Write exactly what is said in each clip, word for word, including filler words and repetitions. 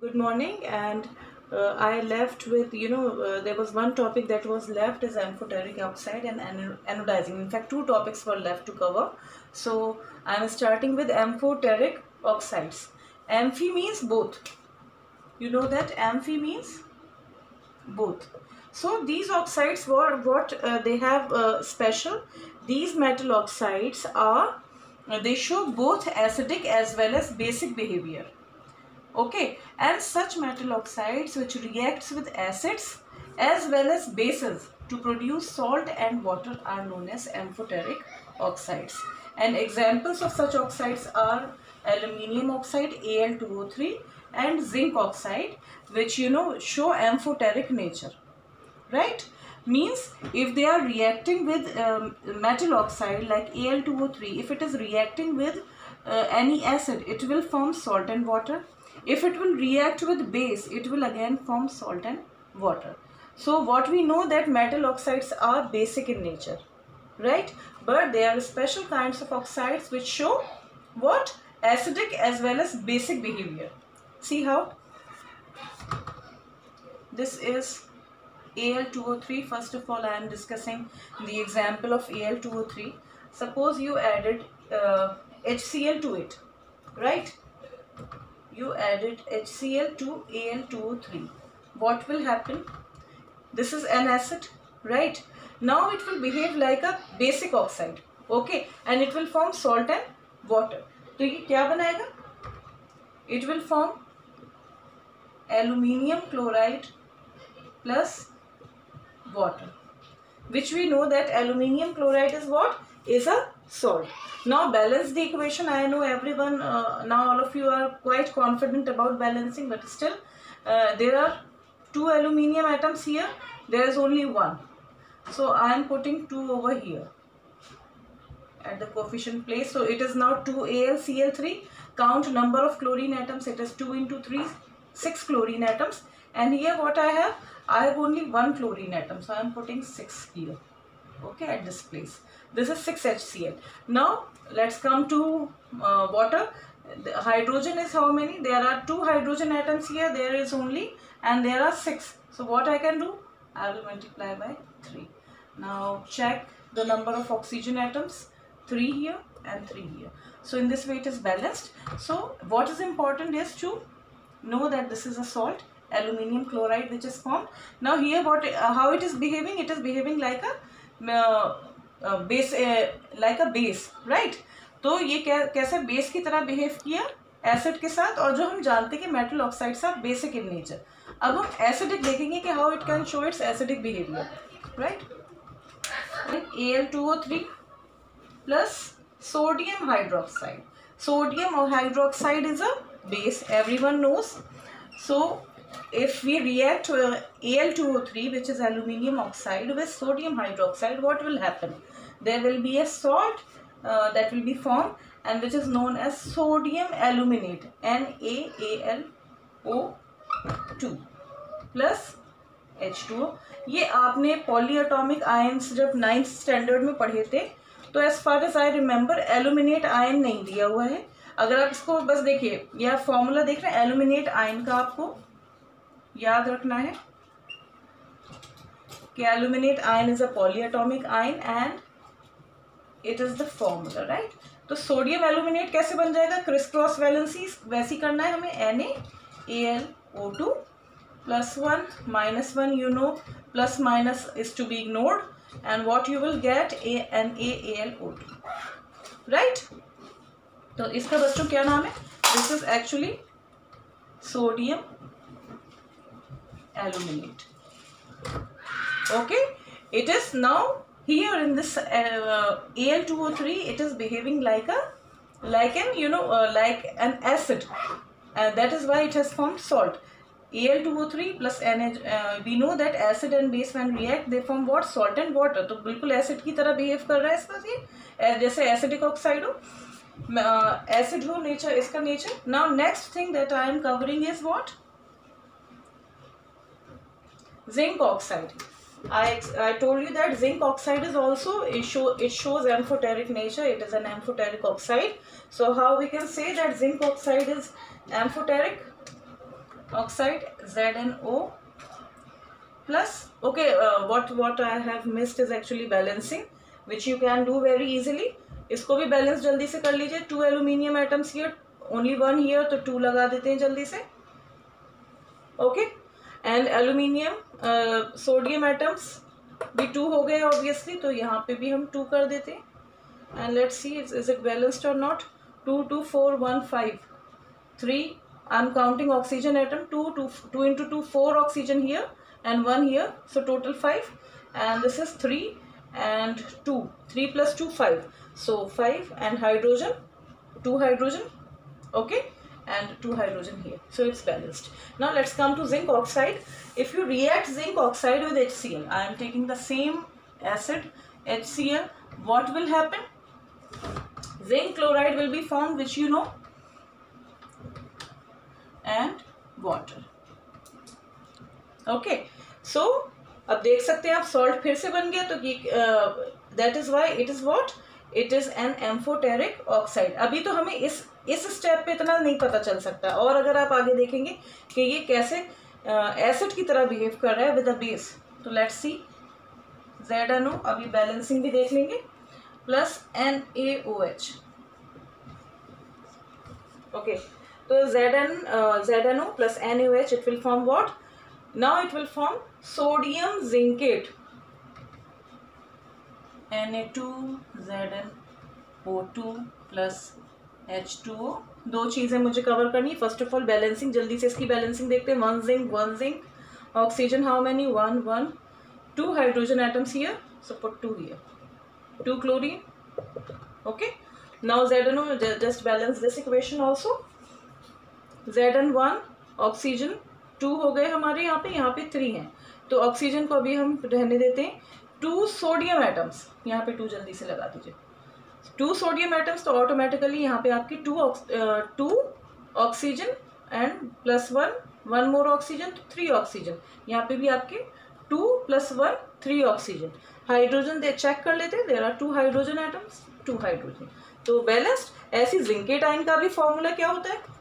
Good morning, and uh, I left with, you know, uh, there was one topic that was left is amphoteric oxide and anodizing. In fact, two topics were left to cover. So I am starting with amphoteric oxides. Amphi means both. You know that amphi means both. So these oxides were what uh, they have uh, special. These metal oxides are, uh, they show both acidic as well as basic behavior. Okay, and such metal oxides which reacts with acids as well as bases to produce salt and water are known as amphoteric oxides. And examples of such oxides are aluminium oxide A L two O three and zinc oxide, which you know show amphoteric nature, right? Means if they are reacting with um, metal oxide like A L two O three, if it is reacting with uh, any acid, it will form salt and water. If it will react with base, it will again form salt and water. So what we know that metal oxides are basic in nature, right? But there are special kinds of oxides which show what? Acidic as well as basic behavior. See how? This is A L two O three. First of all, I am discussing the example of A L two O three. Suppose you added uh, H C l to it, right? You added H C l to A L two O three. What will happen? This is an acid, right? Now it will behave like a basic oxide, okay? And it will form salt and water. तो ये क्या बनाएगा? It will form aluminium chloride plus water, which we know that aluminium chloride is what? Is a salt. Now balance the equation. I know everyone, uh, now all of you are quite confident about balancing, but still uh, there are two aluminium atoms here. There is only one. So I am putting two over here at the coefficient place. So it is now two A L C l three. Count number of chlorine atoms. It is two into three, six chlorine atoms. And here what I have? I have only one chlorine atom. So I am putting six here. Okay, at this place. This is six H C l. Now let's come to uh, water. The hydrogen is how many? There are two hydrogen atoms here. There is only, and there are six. So what I can do? I will multiply by three. Now check the number of oxygen atoms. three here and three here. So in this way it is balanced. So what is important is to know that this is a salt, aluminium chloride, which is formed. Now here what uh, how it is behaving? It is behaving like a uh, uh, base, uh, like a base, right? तो ये कै, कैसे base की तरह behave किया acid के साथ, और जो हम जानते हैं कि metal oxides are basic in nature. अब हम एसिडिक देखेंगे कि how it can show its acidic behaviour, right? A L two O three plus sodium hydroxide. Sodium hydroxide is a base, everyone knows. So if we react uh, A L two O three, which is aluminium oxide, with sodium hydroxide, what will happen? There will be a salt uh, that will be formed, and which is known as sodium aluminate, N A A L O two plus H two O. ये आपने polyatomic ions जब ninth standard में पढ़े थे, तो as far as I remember aluminate ion नहीं दिया हुआ है. अगर आप इसको बस देखिए, यह फॉर्मूला देख रहे हैं, एल्यूमिनेट आयन का आपको याद रखना है कि aluminate ion is a polyatomic ion and it is the formula, right? तो सोडियम एल्यूमिनेट कैसे बन जाएगा? क्रिस क्रॉस वैलेंसी वैसी करना है हमें. N A L O two plus one minus one, you know plus minus is to be ignored, and what you will get a N A A L O two, right? तो इसका बच्चों क्या नाम है? This is actually sodium aluminate. Okay, it is now here in this uh, A L two O three. It is behaving like a like an you know uh, like an acid, and that is why it has formed salt. A L two O three plus N H, uh, we know that acid and base when react they form what? Salt and water. तो बिल्कुल acid की तरह behave कर रहा है इसका, ये जैसे acidic oxide हो, acid हो nature, इसका nature. Now next thing that I am covering is what? Zinc oxide. I I told you that zinc oxide is also it show it shows amphoteric nature. It is an amphoteric oxide. So how we can say that zinc oxide is amphoteric? oxide Z N O plus, okay, uh, what what I have missed is actually balancing, which you can do very easily. इसको भी balance जल्दी से कर लीजिए. Two aluminium atoms here, only one here, तो two लगा देते हैं जल्दी से. Okay, and aluminium sodium atoms भी टू हो गए ऑब्वियसली, तो यहाँ पे भी हम टू कर देते हैं. And let's see is it balanced और not. Two two four one five three. I am counting oxygen atom. Two two two into two four oxygen here and one here, so total five, and this is three and two, three plus two, five, so five, and hydrogen, two hydrogen, okay, and two hydrogen here, so it's balanced. Now let's come to zinc oxide. If you react zinc oxide with HCl, I am taking the same acid HCl, what will happen? Zinc chloride will be formed, which you know, and water. Okay, so अब देख सकते हैं आप salt फिर से बन गया. तो that is why it is what, it is an amphoteric oxide. अभी तो हमें इस इस स्टेप पे इतना नहीं पता चल सकता, और अगर आप आगे देखेंगे कि ये कैसे एसिड uh, की तरह बिहेव कर रहा है विद अ बेस, तो let's see. Z N O, अभी बैलेंसिंग भी देख लेंगे, plus N A O H. Okay, तो Z N Z N O plus N A O H, it will form what? Now it will form sodium zincate, N A two Z N O two plus H two O. दो चीज़ें मुझे cover करनी. First of all balancing, जल्दी से इसकी balancing देखते हैं. One zinc one zinc, oxygen how many? One one. Two hydrogen atoms here, so put two here. Two chlorine. Okay, now Z N O, just balance this equation also. Z N one, oxygen two हो गए हमारे यहाँ पे, यहाँ पे three हैं, तो oxygen को अभी हम रहने देते हैं. टू सोडियम एटम्स, यहाँ पे टू जल्दी से लगा दीजिए. टू सोडियम एटम्स, तो ऑटोमेटिकली यहाँ पे आपकी two two oxygen and plus one, one more oxygen, तो थ्री ऑक्सीजन. यहाँ पे भी आपके two plus one, three oxygen. Hydrogen दे चेक कर लेते हैं, there are two hydrogen atoms, two hydrogen, तो बैलेंस्ड. ऐसी जिंकेट आयन का भी फॉर्मूला क्या होता है?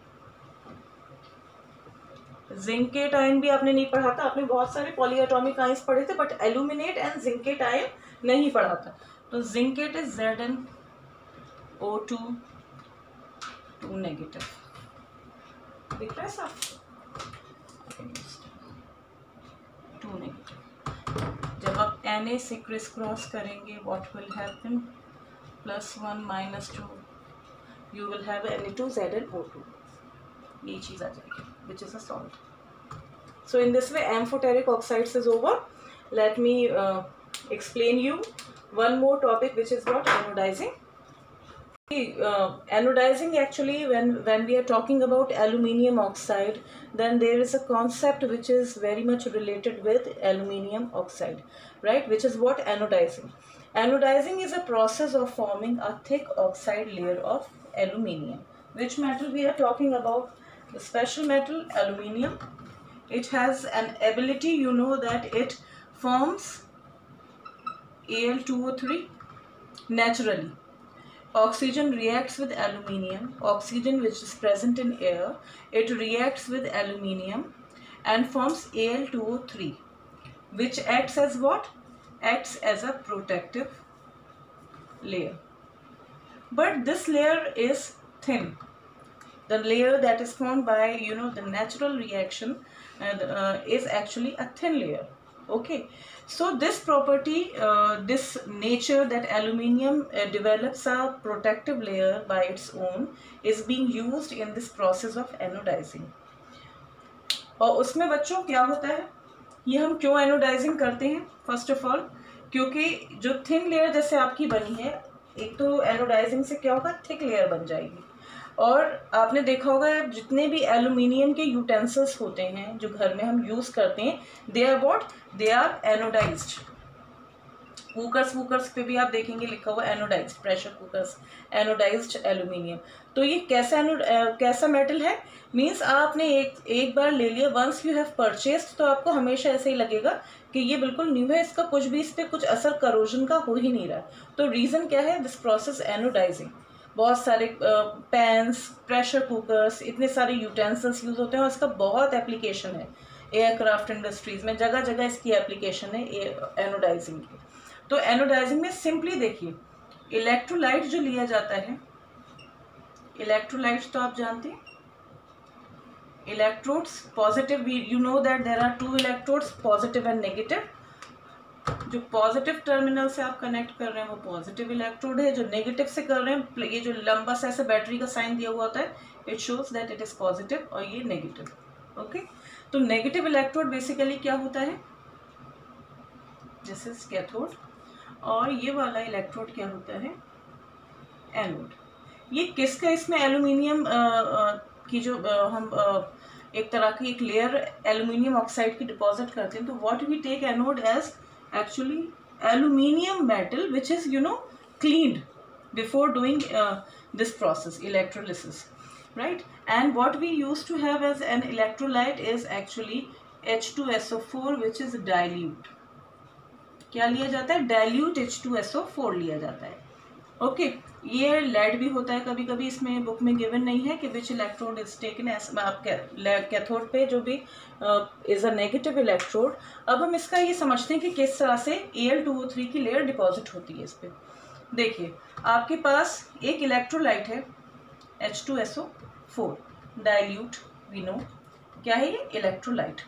जिंकेट आयन भी आपने नहीं पढ़ा था, आपने बहुत सारे पॉलीएटॉमिक आयंस पढ़े थे, but aluminate and zincate ion नहीं पढ़ा था. तो zincate is Z N O two, two negative. दिख रहा है साफ? Two negative. जब आप एन ए से क्रिस क्रॉस करेंगे, what will happen? Plus one minus two, you will have N A two Z N O two. ये चीज़ आ जाएगी, which is a salt. So in this way amphoteric oxides is over. Let me uh, explain you one more topic, which is what? Anodizing. Uh, anodizing, actually, when when we are talking about aluminium oxide, then there is a concept which is very much related with aluminium oxide, right? Which is what? Anodizing. Anodizing is a process of forming a thick oxide layer of aluminium. Which metal we are talking about? The special metal aluminium. It has an ability, you know, that it forms A L two O three naturally. Oxygen reacts with aluminium. Oxygen which is present in air, it reacts with aluminium and forms A L two O three, which acts as what? Acts as a protective layer. But this layer is thin. The layer that is formed by, you know, the natural reaction uh, uh, is actually a thin layer. Okay, so this property, uh, this nature that aluminium uh, develops a protective layer by its own is being used in this process of anodizing. और उसमें बच्चों क्या होता है, ये हम क्यों anodizing करते हैं? First of all, क्योंकि जो thin layer जैसे आपकी बनी है, एक तो anodizing से क्या होगा? Thick layer बन जाएगी. और आपने देखा होगा जितने भी एल्यूमिनियम के यूटेंसिल्स होते हैं जो घर में हम यूज़ करते हैं, they are what? They are anodized. Cookers वूकर्स पे भी आप देखेंगे लिखा हुआ anodized, pressure cookers, anodized aluminium. तो ये कैसा एनोड कैसा मेटल है? मीन्स आपने एक एक बार ले लिया, वंस यू हैव परचेस्ड, तो आपको हमेशा ऐसे ही लगेगा कि ये बिल्कुल न्यू है, इसका कुछ भी इस पर कुछ असर करोजन का हो ही नहीं रहा. तो रीज़न क्या है? This process anodizing. बहुत सारे पैंस, प्रेशर कुकर्स, इतने सारे यूटेंसिल्स यूज़ होते हैं और इसका बहुत एप्लीकेशन है एयरक्राफ्ट इंडस्ट्रीज़ में, जगह जगह इसकी एप्लीकेशन है एनोडाइजिंग की। तो एनोडाइजिंग में सिंपली देखिए, इलेक्ट्रोलाइट जो लिया जाता है, इलेक्ट्रोलाइट्स तो आप जानते हैं, electrodes positive, you know that there are two electrodes, positive and negative. जो पॉजिटिव टर्मिनल से आप कनेक्ट कर रहे हैं वो पॉजिटिव इलेक्ट्रोड है, जो नेगेटिव से कर रहे हैं, ये जो लंबा सा ऐसे बैटरी का साइन दिया हुआ होता है, it shows that it is positive और ये नेगेटिव। ओके, तो नेगेटिव इलेक्ट्रोड बेसिकली क्या होता है, दिस इज कैथोड, और ये वाला इलेक्ट्रोड क्या होता है, एनोड। ये किसका, इसमें एल्यूमिनियम की जो आ, हम आ, एक तरह की एक लेयर एल्यूमिनियम ऑक्साइड की डिपॉजिट करते हैं, तो what we take anode as actually aluminium metal which is you know cleaned before doing uh, this process, electrolysis, right? And what we used to have as an electrolyte is actually H two S O four which is dilute. क्या लिया जाता है, dilute H two S O four लिया जाता है। Okay okay, ये lead भी होता है कभी कभी, इसमें बुक में गिवन नहीं है कि which electrode is taken as, आप कैथोड पे जो भी इज अ नेगेटिव इलेक्ट्रोड। अब हम इसका ये समझते हैं कि किस तरह से A L two O three की लेयर डिपॉजिट होती है इस पर। देखिए, आपके पास एक इलेक्ट्रोलाइट है H two S O four dilute, we know क्या है ये, electrolyte.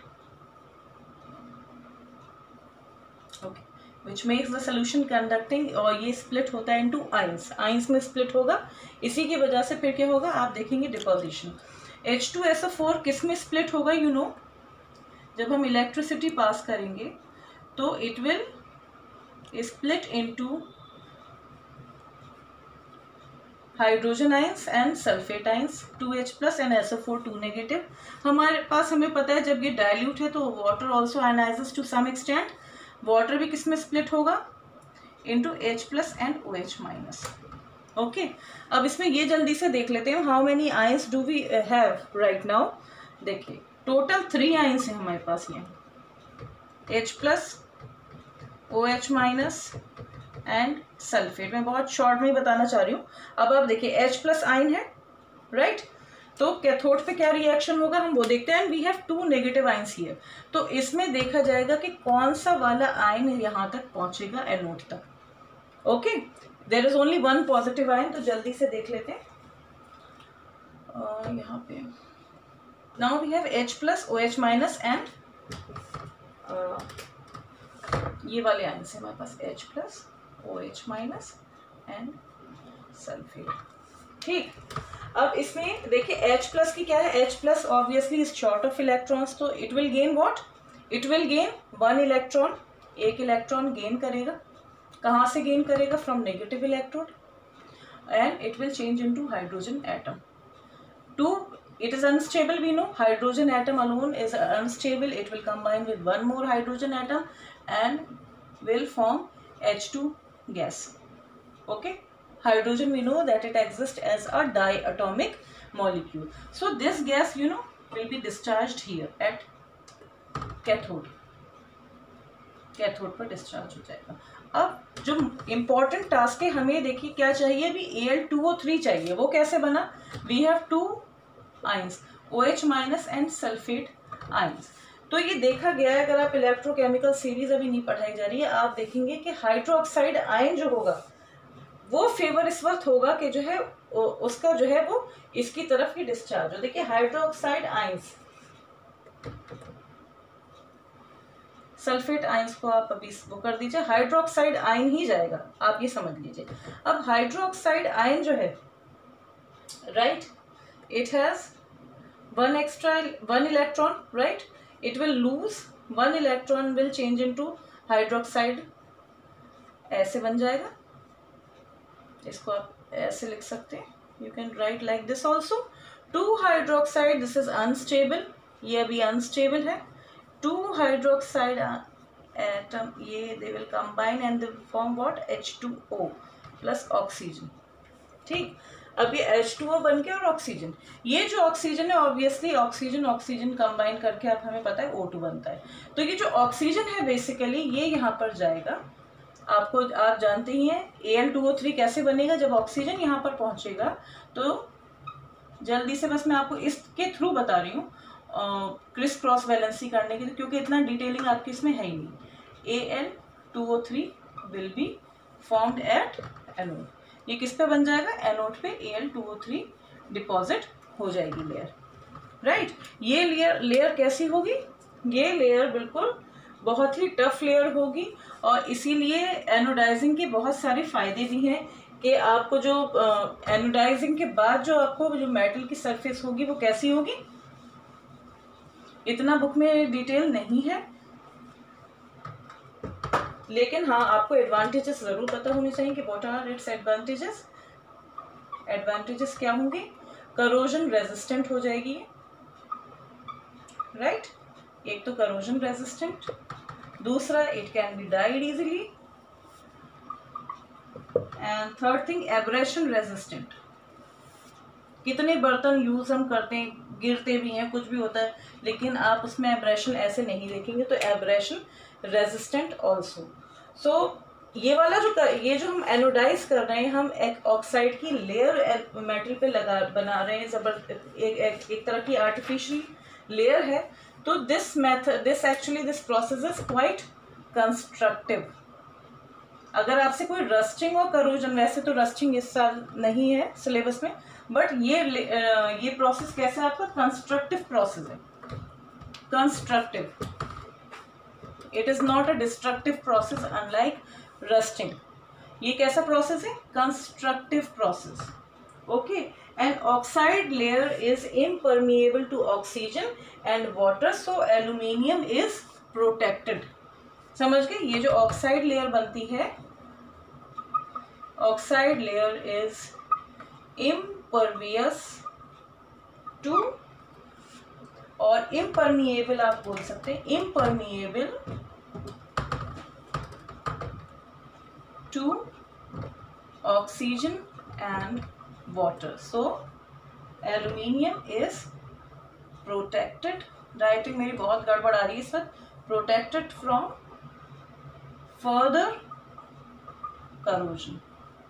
Okay, which makes the solution conducting, और ये स्प्लिट होता है इनटू आइंस, आइंस में स्प्लिट होगा, इसी की वजह से फिर क्या होगा, आप देखेंगे deposition. H two S O four किस में स्प्लिट होगा, यू नो, जब हम इलेक्ट्रिसिटी पास करेंगे तो it will split into hydrogen ions and sulphate ions, two H plus and S O four two negative. हमारे पास, हमें पता है जब ये डाइल्यूट है तो water also ionizes to some extent, water भी किस में स्प्लिट होगा, into H plus and OH minus. Okay, अब इसमें ये जल्दी से देख लेते हैं, how many ions do we have right now. देखिए, टोटल थ्री आयंस हैं हमारे पास, ये H plus, OH minus and sulphate. मैं बहुत शॉर्ट में ही बताना चाह रही हूँ। अब आप देखिए, H प्लस आयन है, राइट, तो कैथोड पे क्या रिएक्शन होगा हम वो देखते हैं। We have two negative ions here, तो इसमें देखा जाएगा कि कौन सा वाला आयन यहाँ तक पहुंचेगा एनोड तक। Okay, there is only one positive ion, तो जल्दी से देख लेते हैं। uh, यहाँ पे now we have H plus, OH minus and ये वाले आयन से हमारे पास H plus, OH minus and sulphate. ठीक, अब इसमें देखिए H प्लस की क्या है, H plus obviously is short of electrons, तो it will gain what, it will gain one electron, एक इलेक्ट्रॉन गेन करेगा। कहाँ से गेन करेगा, from negative electrode, and it will change into hydrogen atom. Two, it is unstable, we know hydrogen atom alone is unstable, it will combine with one more hydrogen atom and will form H two gas. Okay, hydrogen we know that it exists as a diatomic molecule, so this gas you know will be discharged here at cathode, cathode पर discharge हो जाएगा। अब जो important task है, हमें देखिए क्या चाहिए, अभी A L two O three चाहिए। वो कैसे बना, we have two ions, OH minus and sulphate ions. तो ये देखा गया है, अगर आप इलेक्ट्रोकेमिकल सीरीज अभी नहीं पढ़ाई जा रही है, आप देखेंगे कि हाइड्रोक्साइड आयन जो होगा वो फेवर इस वक्त होगा कि जो है उसका जो है वो इसकी तरफ ही डिस्चार्ज हो। देखिए, हाइड्रोक्साइड आइंस, सल्फेट आइंस को आप अभी वो कर दीजिए, हाइड्रोक्साइड आयन ही जाएगा, आप ये समझ लीजिए। अब हाइड्रोक्साइड आयन जो है, right, it has one extra one electron, right, it will lose one electron, will change into hydroxide, ऐसे बन जाएगा। इसको आप ऐसे लिख सकते हैं, you can write like this also, two hydroxide, this is unstable, ये अभी unstable है, two hydroxide atom, ये they will combine and they form what, H two O plus oxygen। ठीक, अब ये H टू O बन के और ऑक्सीजन, ये जो ऑक्सीजन है ऑब्वियसली ऑक्सीजन ऑक्सीजन कंबाइन करके आप हमें पता है O टू बनता है। तो ये जो ऑक्सीजन है बेसिकली ये यहाँ पर जाएगा आपको आप जानते ही हैं A L two O three कैसे बनेगा जब ऑक्सीजन यहाँ पर पहुँचेगा। तो जल्दी से बस मैं आपको इसके थ्रू बता रही हूँ क्रिस क्रॉस वैलेंसी करने के लिए, क्योंकि इतना डिटेलिंग आपकी इसमें है ही नहीं। A L two O three will be formed at anode. ये किस पे बन जाएगा? एनोड पे A L two O three deposit हो जाएगी लेयर, राइट। ये लेयर लेयर कैसी होगी? ये लेयर बिल्कुल बहुत ही टफ लेयर होगी, और इसीलिए एनोडाइजिंग के बहुत सारे फायदे भी हैं कि आपको जो एनोडाइजिंग के बाद जो आपको जो मेटल की सरफेस होगी वो कैसी होगी, इतना बुक में डिटेल नहीं है, लेकिन हाँ आपको एडवांटेजेस जरूर पता होने चाहिए कि what are its advantages. Advantages क्या होंगे? करोजन रेजिस्टेंट हो जाएगी, राइट right? एक तो करोजन रेजिस्टेंट, दूसरा it can be dyed easily, and third thing abrasion resistant. कितने बर्तन यूज हम करते हैं, गिरते भी हैं, कुछ भी होता है, लेकिन आप उसमें एब्रेशन ऐसे नहीं देखेंगे, तो एब्रेशन रेजिस्टेंट ऑल्सो। सो ये वाला जो कर, ये जो हम एनोडाइज कर रहे हैं, हम एक ऑक्साइड की लेयर मेटल पे लगा बना रहे हैं, जबर एक, एक, एक तरह की आर्टिफिशियल लेयर है। तो this method this actually this process is quite constructive. अगर आपसे कोई रस्टिंग और करोजन, वैसे तो रस्टिंग इस साल नहीं है सिलेबस में, बट ये ये प्रोसेस कैसा है आपका? कंस्ट्रक्टिव प्रोसेस है, constructive. It is not a destructive process unlike rusting. ये कैसा प्रोसेस है? Constructive process, okay. And oxide layer is impermeable to oxygen and water, so aluminium is protected. समझ गए? ये जो ऑक्साइड लेयर बनती है, oxide layer is impervious to, और इम्परमिएबल आप बोल सकते हैं, impermeable to oxygen and water, so aluminium is protected. Writing मेरी बहुत गड़बड़ आ रही है इस वक्त। Protected from further corrosion.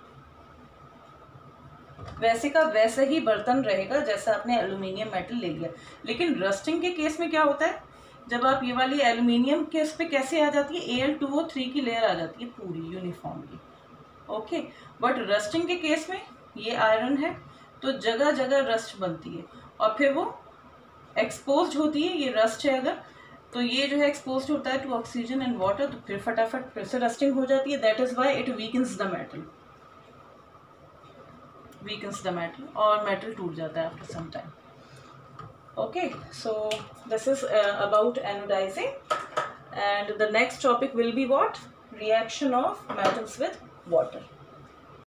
वैसे का वैसे ही बर्तन रहेगा जैसा आपने एल्यूमिनियम मेटल ले लिया, लेकिन रस्टिंग के केस में क्या होता है, जब आप ये वाली एल्यूमिनियम के उस पर कैसे आ जाती है, A L two O three की लेयर आ जाती है पूरी यूनिफॉर्मली, ओके। बट रस्टिंग के केस में ये आयरन है तो जगह जगह रस्ट बनती है, और फिर वो एक्सपोज होती है। ये रस्ट है अगर, तो ये जो है एक्सपोज होता है टू ऑक्सीजन एंड वाटर, तो फिर फटाफट फिर से रस्टिंग हो जाती है। That is why it weakens the metal, weakens the metal, और मेटल टूट जाता है after some time, okay. So this is about anodizing, and the next topic will be what? Reaction of metals with water.